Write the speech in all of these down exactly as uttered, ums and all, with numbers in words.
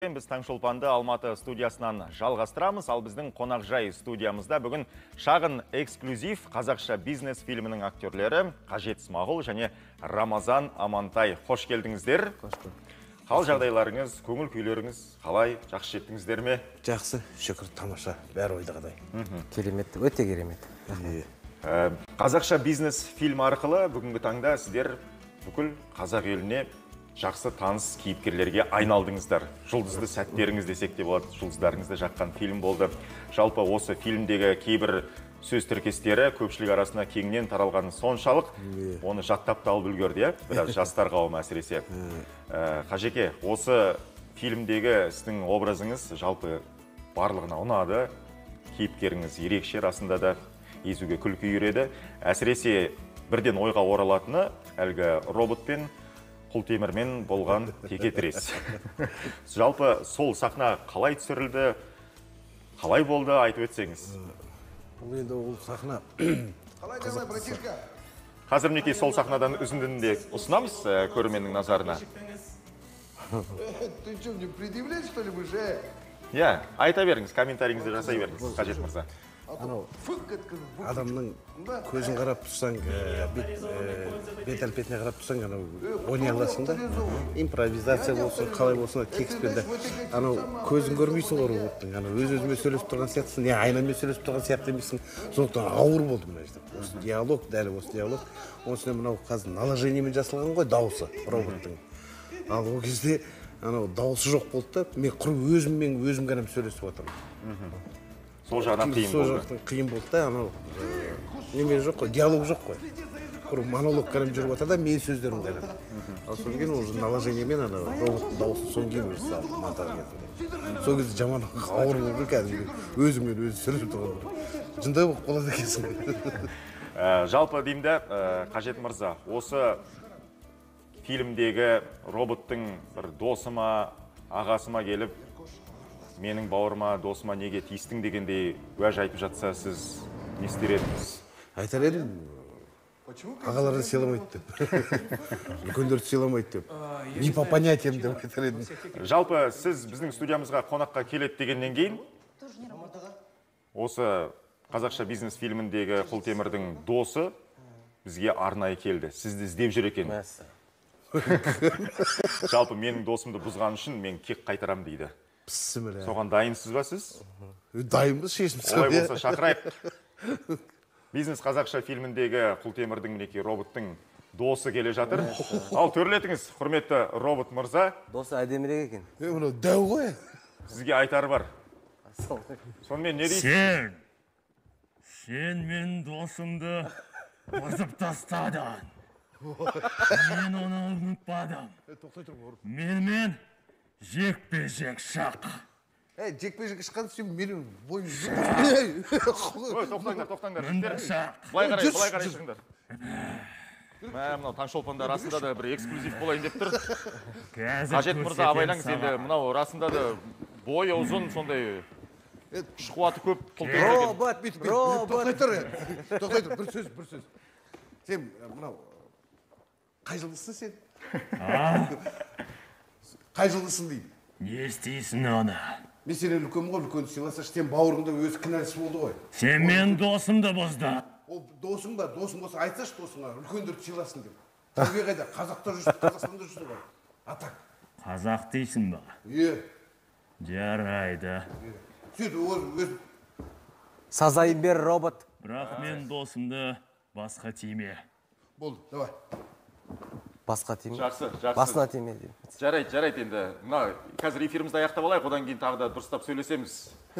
сәттен біз Таңшолпанды Алматы студиясынан жалғастырамыз. Ал біздің қонақжай студиямызда бүгін шағын эксклюзив қазақша бизнес фильмінің актерлері Қажет Смағұл және Рамазан Амантай. Қош келдіңіздер. Қал жағдайларыңыз, көңіл күйлеріңіз қалай? Жақсы жеттіңіздер ме? Жақсы, шүкір, тамаша, бәрі ойдағыдай. Керемет, өте керемет. Қазақша бизнес фильм арқылы бүгінгі таңда сіздер бүкіл қазақ еліне жақсы таныс кейіпкерлерге айналдыңыздар. Жұлдызды сәттеріңіз десек те болады, жұлдыздарыңызды жаққан фильм болды. Жалпы осы фильмдегі кейбір сөз тіркестері көпшілік арасында кеңінен таралғаны соншалық, оны жаттап та алып үлгерді, біраз жастар қауымы әсіресе. Қажеке, осы фильмдегі сіздің образыңыз жалпы барлығына ұнады, кейіпкеріңіз ерекше, расында да езуге күлкі үйреді. Әсіресе бірден ойға оралатыны әлгі роботпен, құлтемірмен болған текетірес. Жалпы сол сахна қалай түсірілді, қалай болды, айтып өтсеңіз. Бұл енді ол сахна... Қазір мінекей сол сахнадан үзіндінде ұсынамыз көрерменнің назарына. Ты что, мне предъявлять, что ли, уже? Иә, айта беріңіз, комментарийіңізді жасай беріңіз, Қажет мырза. Адамның көзін қарап тұрсаң, бет әлпетіне қарап тұрсаң, ойнай аласың да. Импровизация болсын, қалай болсын, текстпен. Көзін көрмейсің ғой роботтың. Өз-өзіме сөйлесіп тұрған сияқтысың, не айнамен сөйлесіп тұрған сияқты емессің. Сондықтан ауыр болды мына жерде. Осы диалог, дәл осы диалог. Оның үстіне мынау қазір наложениемен жасалған ғой дауысы роботтың. Ал ол кезде дауысы жоқ болды да, мен құр өзіммен өзім ғана сөйлесіп отырмын. Сол жағынан қиын болды. Сол жағынан қиын болды да, анау неме жоқ қой, диалог жоқ қой. Құр монолог ғана жүріп отыр да, мен сөздерім ғана. Ал содан кейін уже наложениемен ана роботтың дауысын содан кейін өзі салып монтаж етті. Сол кезде жаман ауыр болды кәдімгі өзіммен өзі сөйлесіп тұрған. Жындай болып қалады екенсің. Жалпы деймді, Қажет мырза, осы фильмдегі роботтың бір досыма, ағасыма келіп, менің бауырыма, досыма неге тиістің дегендей уәж айтып жатса, сіз не істер едіңіз? Айтар едім, ағаларын сыйламайды деп. Үлкендерді сыйламайды деп. Не по понятиям деп айтар едім. Жалпы сіз біздің студиямызға қонаққа келеді дегеннен кейін, осы қазақша бизнес фильміндегі Құлтемірдің досы бізге арнайы келді. Сізді іздеп жүр екен. Жалпы менің досымды бұзған үшін мен кек қайтарам дейді. Соған дайынсыз ба сіз? Дайынбыз, шешім сұрап. Олай болса шақырайық. Бизнес қазақша фильміндегі Құлтемірдің мінекей роботтың досы келе жатыр. Ал төрлетіңіз, құрметті робот мырза. Досы әдемірек екен. Мынау дәу ғой. Сізге айтары бар. Сонымен не дейсіз? Сен, сен мен досымды бұзып тастадың. Мен оны ұмытпадым. Менімен жекпе-жек шақ. Жекпе-жек шыққан сен менің бойым Ой, тоқтаңдар, тоқтаңдар. Былай қарай, былай қарай шығыңдар. Мынау Таңшолпанда расында да бір эксклюзив болайын деп тұр. Қажет мырза, абайлаңыз енді, мынау расында да бойы ұзын, сондай күш қуаты көп Құлтемір. Робот, робот. Тоқтай тұр, тоқтай тұр, бір сөз, бір сөз. Сен, мынау, қай жылдысың сен? Қай жылдысың дейді? Не істейсің оны? Мен сенен үлкен ғой, үлкен сыйласа, сен бауырыңда өзі кінәлісі болды ғой. Сен мен досымды бұзды. Ол досың ба, досың болса айтсашы досыңа, үлкендерді сыйласын деп. Түрге қайда, Қазақта жүрсің, Қазақстанда жүрсің ғой. Атақ. Қазақ дейсің ба? Е. Жарайды. Сөйт, өз... Сазайын бер, робот. Бірақ мен досымды басқа тиме. Болды, давай. Басқа тиме? Жақсы, жақсы. Басына тиме. Жарайды, жарайды енді. Мына, қазір эфирімізді аяқтап алайық, одан кейін тағы да дұрыстап сөйлесеміз.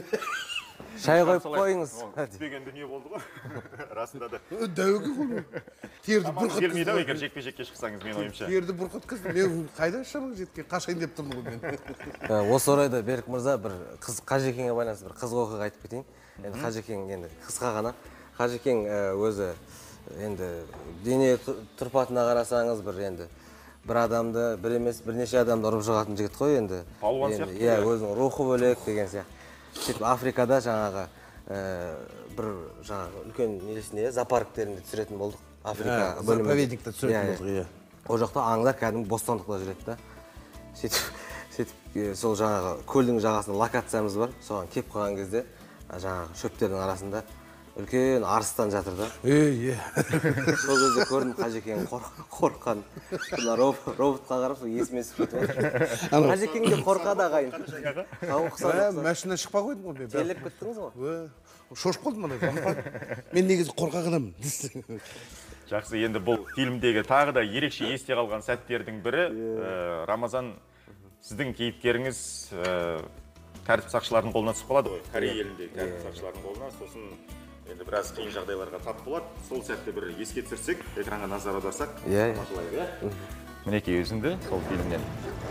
Шай қойып қойыңыз. Күтпеген дүние болды ғой. Расында да. Дәуге ғой. Терді бұрқат келмейді ау, егер жекпе-жекке шықсаңыз, мен ойымша. Терді бұрқат қыз, мен қайда шамың жеткен, қашайын деп тұрмын ғой мен. Осы орайда Берік мырза бір Қажекеңе байланысты бір қызық оқиға айтып кетейін. Енді Қажекең енді қысқа ғана. Қажекең өзі енді дене тұрпатына қарасаңыз бір енді бір адамды, бір емес, бірнеше адамды ұрып жығатын жігіт қой енді. Палуан сияқты. Иә, өзінің рухы бөлек деген сияқты. Сөйтіп Африкада жаңағы бір жаңағы үлкен несіне зоопарктерінде түсіретін болдық. Африка бөлімінде. Заповедникте түсіретін болдық, иә. Ол жақта аңдар кәдімгі бостандықта жүреді да. Сөйтіп сөйтіп сол жаңағы көлдің жағасында локациямыз бар. Соған кеп қалған кезде жаңағы шөптердің арасында үлкен арыстан жатыр да. Е, е. Сол кезде көрдім Қажекең қорыққан. Роботқа қарап есіме түсіп кетті. Қажекең де қорқады ағайын. Машина шықпа қойдым ғой мен. Келіп кеттіңіз ғой. Шошып қалдым ана. Мен негізі қорқақ адаммын. Жақсы, енді бұл фильмдегі тағы да ерекше есте қалған сәттердің бірі, Рамазан, сіздің кейіпкеріңіз тәртіп сақшылардың қолына түсіп қалады ғой, Корей еліндегі тәртіп сақшылардың қолына, сосын енді біраз қиын жағдайларға тап болады. Сол сәтті бір еске түсірсек, экранға назар аударсақ, тамашалайық, иә? Мінекей өзіңді сол фильмнен.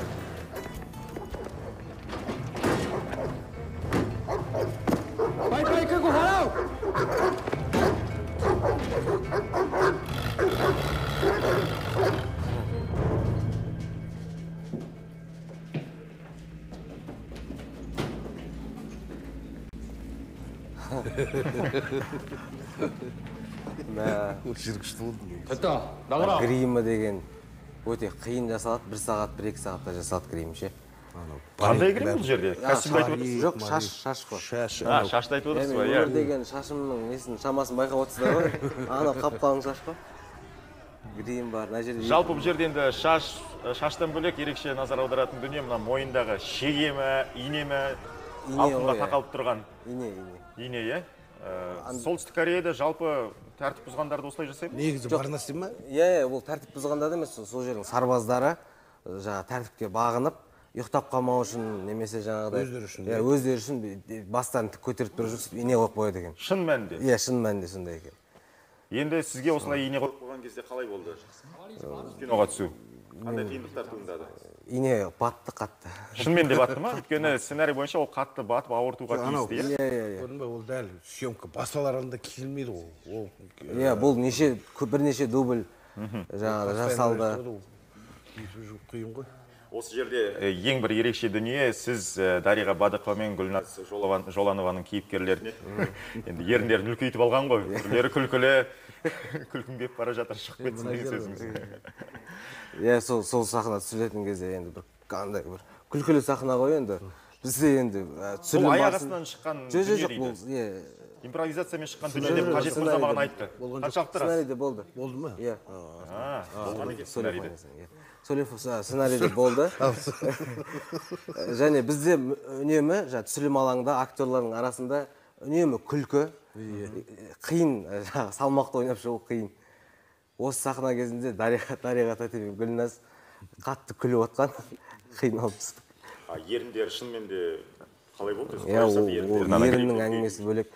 Гримі деген өте қиын жасалады, бір сағат, бір екі сағатта жасалады грим ше. Қандай грим бұл жерде? Костюмді айтып отырсыз? Жоқ, шаш, шаш қой. Шаш. А, шашты айтып отырсыз ғой, иә. Өмір деген шашымның несін шамасын байқап отырсыздар ғой. Ана қап-қалың шаш қой. Грим бар, мына жерде. Жалпы бұл жерде енді шаш, шаштан бөлек ерекше назар аударатын дүние мына мойындағы шеге ме, ине ме, алтынға тақалып тұрған. Ине, ине. Ине, иә? Солтүстік Кореяда жалпы тәртіп бұзғандарды осылай жасайды ма? Негізі бар нәрсе ма? Иә, ол тәртіп бұзғанда емес, сол жердің сарбаздары жаңа тәртіпке бағынып, ұйықтап қалмау үшін немесе жаңағыдай өздері үшін. Иә, өздері үшін бастарын тік көтеріп тұрып жүріп ине қойып қояды екен. Шын мәнінде? Иә, шын мәнінде сондай екен. Енді сізге осылай ине қойып қойған кезде қалай болды? Киноға түсу. Қандай қиындықтар туындады? Ине батты қатты. Шынымен де батты ма? Өйткені сценарий бойынша ол қатты батып ауыртуға тиісті, иә? Иә, иә, иә. Көрдің бе, ол дәл съемка баспаларында киілмейді ол. Иә, бұл неше бірнеше дубль жаңағы жасалды. Қиын ғой. Осы жерде ең бір ерекше дүние, сіз Дариға Бадықова мен Гүлназ Жоланованың кейіпкерлеріне енді еріндерін үлкейтіп алған ғой. Бірлері күлкілі, күлкім кеп бара жатыр, шығып кетсін деген сөзіңіз. Иә, сол сахна түсірілетін кезде енді бір қандай бір күлкілі сахна ғой енді. Бізде енді түсірілім барысын. Бұл аяқ астынан шыққан дүние дейді. Импровизациямен шыққан дүние деп қажет болса маған айтты. Қаншалықты рас? Сценарийде болды. Болды ма? Иә. Болған екен сценарийде. Сценарийде болды. Және бізде үнемі түсірілім алаңда актерлардың арасында үнемі күлкі, қиын, салмақты ойнап шығу қиын. Осы сахна кезінде Дариға Тәте мен Гүлназ қатты күліп отқан, қиналып түстік. Еріндері шынымен де қалай болды? Еріннің әңгімесі бөлек.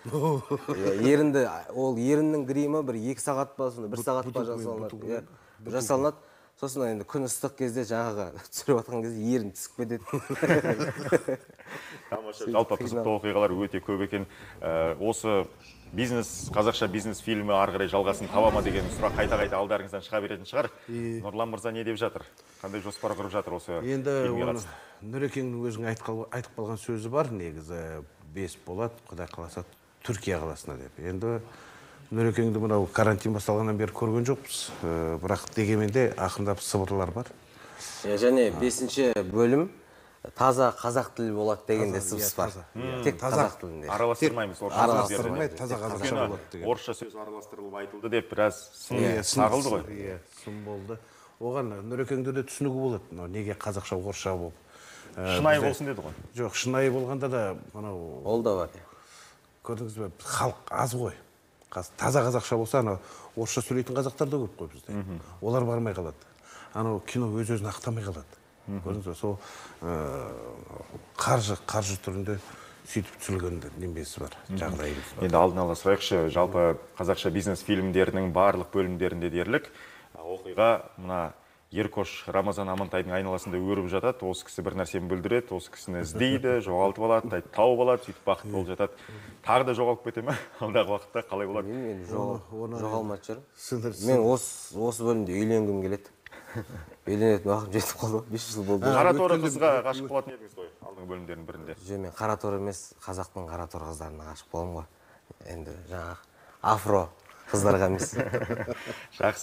Ол еріннің гримі бір екі сағат па, бір сағат па жасалынады. Сосын енді күн ыстық кезде жаңағы түсіріп атқан кезде ерін түсіп кетеді. Тамаша, жалпы қызықты оқиғалар өте көп екен. Осы бизнес, қазақша бизнес фильмі ары қарай жалғасын таба ма деген сұрақ қайта-қайта алдарыңыздан шыға беретін шығар. Нұрлан мырза не деп жатыр? Қандай жоспар құрып жатыр осы фильмге қатысты? Нұрекеңнің өзінің айтып қалған сөзі бар, негізі бес болады, Құдай қаласа Түркия қаласына деп. Енді Нұрекеңді мынау карантин басталғаннан бері көрген жоқпыз, бірақ дегенменде ақырындап сыбырлар бар. Және бесінші бөлім таза қазақ тілі болады дегенде сыбыс бар. Тек қазақ тілінде. Араластырмаймыз. Араластырмаймыз, таза қазақша болады деген. Орысша сөз араластырылып айтылды деп біраз сын сағылды ғой. Сын болды. Оған Нұрекеңді де түсінуге болады, неге қазақша орысша болып. Шынайы болсын деді ғой. Жоқ, шынайы болғанда да мынау ол да бар. Көрдіңіз бе, халық аз ғой. Таза қазақша болса, анау орысша сөйлейтін қазақтар да көп қой бізде. Олар бармай қалады. Анау кино өз-өзін ақтамай қалады. Көрдіңіз бе, сол қаржы, қаржы түрінде сөйтіп түсірілген немесі бар, жағдайымыз бар. Енді алдын ала сұрайықшы, жалпы қазақша бизнес фильмдерінің барлық бөлімдерінде дерлік оқиға мына Еркош Рамазан Амантайдың айналасында өріп жатады, осы кісі бір нәрсені бүлдіреді, осы кісіні іздейді, жоғалтып алады, тауып алады, сөйтіп бақыт болып жатады. Тағы да жоғалып кете ме? Алдағы уақытта қалай болады? Мен жоғалмайды жүрмін. Мен осы бөлімде үйленгім келеді. Үйленетін уақытым жетіп қалды, бес жыл болды. Қараторы қызға ғашық болатын едіңіз ғой, алдыңғы бөлімдердің бірінде. Жоқ, мен қараторы емес, қазақтың қараторы қыздарына ғашық боламын ғой. Енді жаңағы афро қыздарға емес. Жақсы.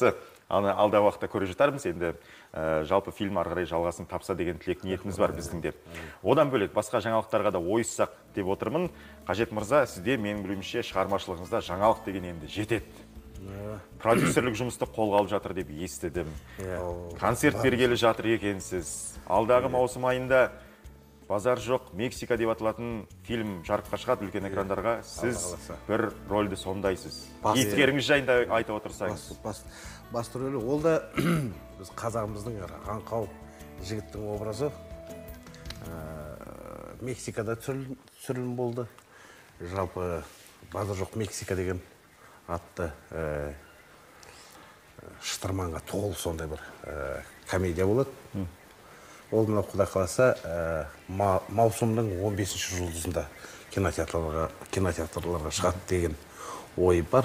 аны алдағы уақытта көре жатармыз. Енді ә, жалпы фильм ары қарай жалғасын тапса деген тілек ниетіміз бар біздің де. Одан бөлек басқа жаңалықтарға да ойыссақ деп отырмын. Қажет мырза, сізде менің білуімше шығармашылығыңызда жаңалық деген енді жетеді. Продюсерлік жұмысты қолға алып жатыр деп естідім. Концерт бергелі жатыр екенсіз. Алдағы маусым айында Базар жоқ Мексика деп аталатын фильм жарыққа шығады үлкен экрандарға. Сіз бір рөлді сомдайсыз. Кейіпкеріңіз жайында айтып отырсаңыз. Басты рөлі ол да біз қазағымыздың аңқау жігіттің образы. Мексикада түсірілім болды. Жалпы Базар жоқ Мексика деген атты шытырманға толы сондай бір комедия болады. Ол мына құда қаласа маусымның он бесінші жұлдызында кинотеатрларға шығады деген ой бар.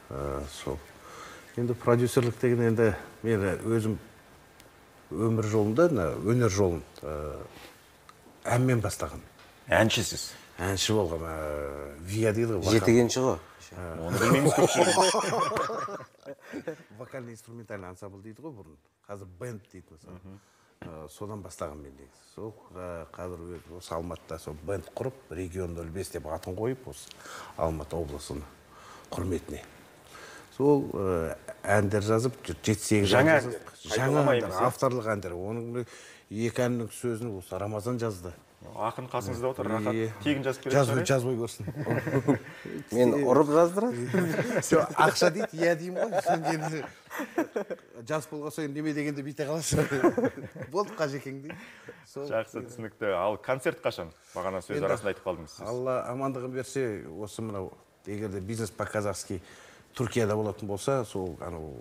Енді продюсерлік деген енді мен өзім өмір жолында, өнер жолын әнмен бастаған. Әншісіз? Әнші болған. Вия дейді ғой. Жетігенші ғой. Оны білмейміз көпшілік. Вокально-инструментальный ансамбль дейді ғой бұрын. Қазір бенд дейді мысалы. Содан бастаған мен негізі. Сол қазір осы Алматыда сол бенд құрып, регион нөл бес деп атын қойып, осы Алматы облысының құрметіне. Сол әндер жазып, жеті сегіз жаңа жаңа авторлық әндер. Оның екі әннің сөзін осы Рамазан жазды. Ақын қасыңызда отыр, рахат. Тегін жазып береді. Жазбай жазбай көрсін. Мен ұрып жаздырады. Ақша дейді, иә деймін ғой. Сен енді жас болған соң неме дегенде бүйте қаласың. Болды Қажекең дейді. Жақсы, түсінікті. Ал концерт қашан? Бағана сөз арасында айтып қалдыңыз сіз. Алла амандығын берсе, осы мынау егерде бизнес по-казахски Түркияда болатын болса, сол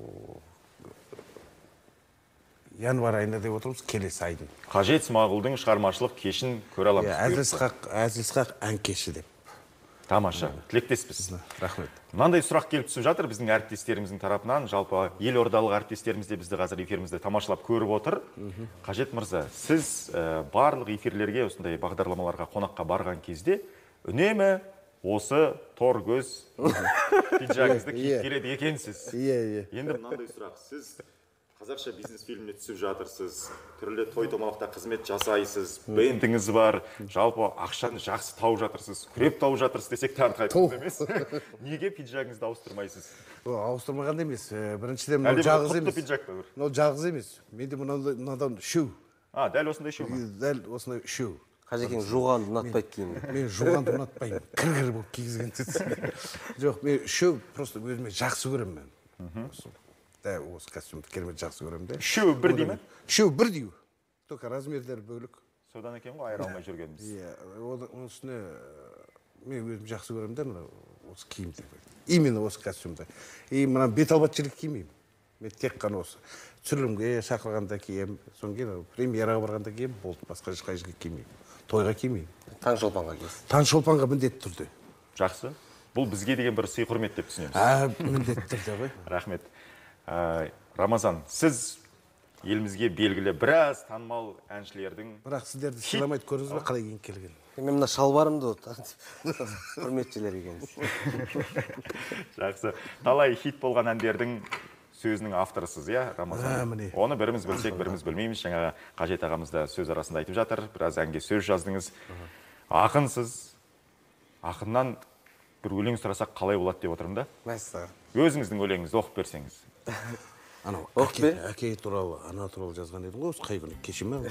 январь айында деп отырмыз, келесі айдың. Қажет Смағұлдың шығармашылық кешін көре аламыз. Әзілсқақ ән кеші деп. Тамаша, тілектеспіз. Рахмет. Мынандай сұрақ келіп түсіп жатыр біздің әріптестеріміздің тарапынан. Жалпы елордалық әріптестеріміз де бізді қазір эфирімізді тамашалап көріп отыр. Қажет мырза, сіз барлық эфирлерге, осындай бағдарламаларға қонаққа барған кезде үнемі осы тор көз пиджагыңызды киіп келеді екенсіз. Иә, иә. Енді мынандай сұрақ, сіз қазақша бизнес фильміне түсіп жатырсыз, түрлі той томалақта қызмет жасайсыз, бендіңіз бар, жалпы ақшаны жақсы тауып жатырсыз, күреп тауып жатырсыз десек те артық айтқымыз емес. Неге пиджагыңызды ауыстырмайсыз? Ауыстырмаған емес. Біріншіден мынау жалғыз емес. Пиджак па? Мынау жалғыз емес. Менде мынадан үшеу. А, дәл осындай үшеу ма? Дәл осындай үшеу. Қажекең жуғанды ұнатпайды киімді. Мен жуғанды ұнатпаймын. Кір-кір болып кигізген. Жоқ, мен үшеу просто өзіме жақсы көремін мен. Да, осы костюмді керемет жақсы көремін де. Үшеу бір дей ме? Үшеу бір деу. Только размерлері бөлік. Содан екен ғой айыра алмай жүргеніміз. Иә, оның үстіне мен өзім жақсы көремін де, мына осы киімді. Именно осы костюмды. И мына бет албат жілік кимеймін. Мен тек қана осы түсірілімге шақырғанда киемін, содан кейін премьераға барғанда киемін, болды, басқа ешқай жерге кимеймін. Тойға кимеймін. Таңшолпанға киесіз. Таңшолпанға міндетті түрде. Жақсы. Бұл бізге деген бір сый құрмет деп түсінеміз. А, міндетті түрде ғой. Рахмет. Рамазан, сіз елімізге белгілі біраз танымал әншілердің... Бірақ сіздерді сыйламайды көрдіңіз бе қалай кейін келген? Мен мына шалбарымды құрметшілер екенсіз. Жақсы. Талай хит болған әндердің сөзінің авторысыз, иә, Рамазан? Оны біріміз білсек, біріміз білмейміз. Жаңағы Қажет ағамыз да сөз арасында айтып жатыр. Біраз әнге сөз жаздыңыз. Ақынсыз. Ақыннан бір өлең сұрасақ қалай болады деп отырмын да? Мәссаған. Өзіңіздің өлеңіңізді оқып берсеңіз. Анау, әке туралы, ана туралы жазған едім ғой, осы қай күні, кеше ме?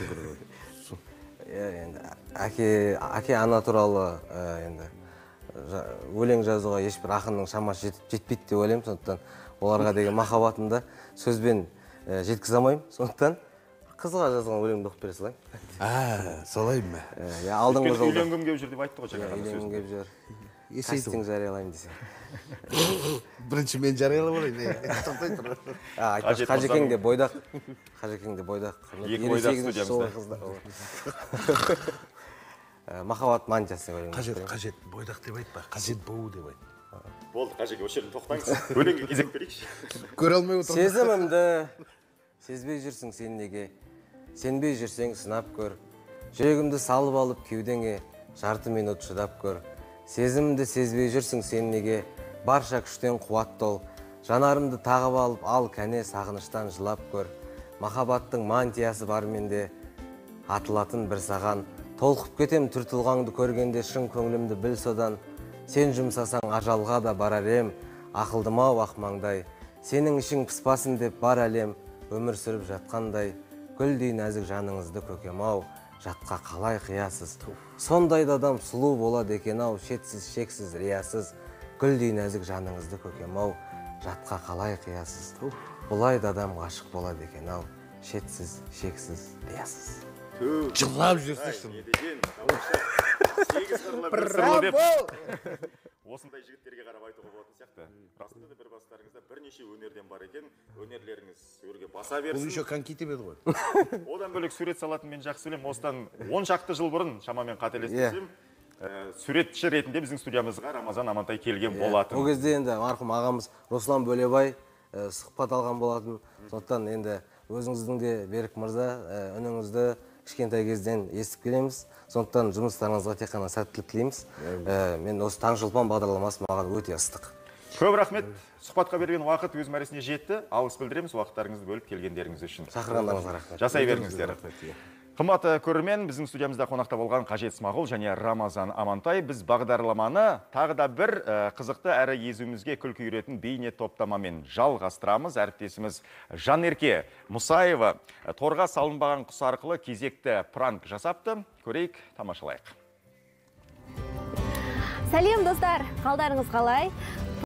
Енді әке, ана туралы енді өлең жазуға ешбір ақынның шамасы жетпейді деп ойлаймын, сондықтан оларға деген махаббатымды сөзбен жеткізе алмаймын, сондықтан қызға жазған өлеңді оқып бере салайын. А, солай ма? Алдыңғы жолда. Үйленгім келіп жүр деп айтты ғой жаңағы сөзінде. Үйленгім келіп жүр. Кастинг жариялаймын десең. Бірінші мен жариялап алайын. Қажекең де бойдақ. Қажекең де бойдақ. Екі бойдақ студиямызда. Махаббат манчасы. Қажет, қажет бойдақ деп айтпа, қажет боу деп айт. Болды, Қажеке, осы жерден тоқтаңыз. Өлеңге кезек берейікші. Көре алмай отырмын. Сезімімді сезбей жүрсің сен неге, сенбей жүрсең сынап көр. Жүрегімді салып алып кеудеңе, жарты минут шыдап көр. Сезімімді сезбей жүрсің сен неге, барша күштен қуатты ол. Жанарымды тағып алып, ал кәне сағыныштан жылап көр. Махаббаттың мантиясы бар менде, атылатын бір саған. Толқып кетем түр тұлғаңды көргенде, шын көңілімді біл содан. Сен жұмсасаң ажалға да барар ем, ақылдымау ақмаңдай. Сенің ішің пыспасын деп бар әлем, өмір сүріп жатқандай. Гүлдей нәзік жаныңызды көкем-ау, жатқа қалай қиясыз. Сондай да адам сұлу болады екен-ау, шетсіз, шексіз, риясыз. Гүлдей нәзік жаныңызды көкем-ау, жатқа қалай қиясыз. Бұлай да адам ғашық болады екен-ау, шетсіз, шексіз, риясыз. Жылап жүрсің. Сегіз қырлы бір сырлы деп. Осындай жігіттерге қарап айтуға болатын сияқты. Расында да бір бастарыңызда бірнеше өнерден бар екен. Өнерлеріңіз өрге баса Бұл берсін. еще коньки тебе ғой. Одан бөлек сурет салатын мен жақсы білемін. Осыдан он шақты жыл бұрын, шамамен қателеспесем, суретші ретінде біздің студиямызға Рамазан Амантай келген болатын. Ол кезде енді марқұм ағамыз Руслан Бөлебай сұхбат алған болатын. Сондықтан енді өзіңіздің де Берік мырза үніңізді кішкентай кезден естіп келеміз. Сондықтан жұмыстарыңызға тек қана сәттілік тілейміз. Мен осы Таңшолпан бағдарламасы маған өте ыстық. Көп рахмет. Сұхбатқа берген уақыт өз мәресіне жетті. Алғыс білдіреміз уақыттарыңызды бөліп келгендеріңіз үшін. Шақырғандарыңызға рахмет. Жасай беріңіздер. Қымбатты көрермен, біздің студиямызда қонақта болған Қажет Смағұл және Рамазан Амантай біз бағдарламаны тағы да бір қызықты әрі езуімізге күлкі үйретін бейне топтамамен жалғастырамыз. Әріптесіміз Жанерке Мұсаева торға салынбаған құс арқылы кезекті пранк жасапты. Көрейік, тамашалайық. Сәлем достар, қалдарыңыз қалай?